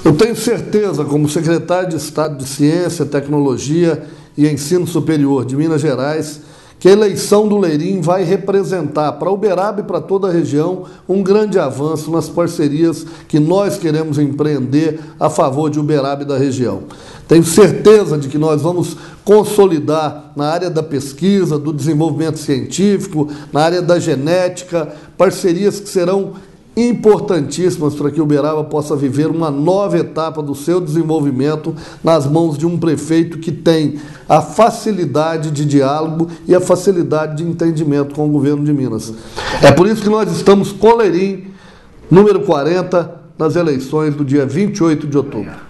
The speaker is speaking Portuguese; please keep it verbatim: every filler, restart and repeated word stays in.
Eu tenho certeza, como secretário de Estado de Ciência, Tecnologia e Ensino Superior de Minas Gerais, que a eleição do Leirinho vai representar para Uberaba e para toda a região um grande avanço nas parcerias que nós queremos empreender a favor de Uberaba e da região. Tenho certeza de que nós vamos consolidar na área da pesquisa, do desenvolvimento científico, na área da genética, parcerias que serão importantíssimas para que Uberaba possa viver uma nova etapa do seu desenvolvimento nas mãos de um prefeito que tem a facilidade de diálogo e a facilidade de entendimento com o governo de Minas. É por isso que nós estamos com o Leirinho, número quarenta, nas eleições do dia vinte e oito de outubro.